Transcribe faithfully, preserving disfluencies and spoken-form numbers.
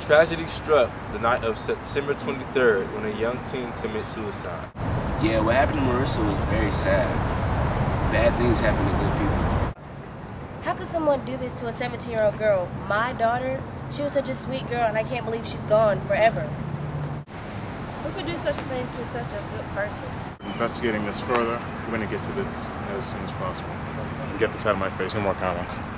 Tragedy struck the night of September twenty-third when a young teen commits suicide. Yeah, what happened to Marissa was very sad. Bad things happen to good people. How could someone do this to a seventeen-year-old girl? My daughter? She was such a sweet girl, and I can't believe she's gone forever. Who could do such a thing to such a good person? Investigating this further, we're going to get to this as soon as possible. Get this out of my face. No more comments.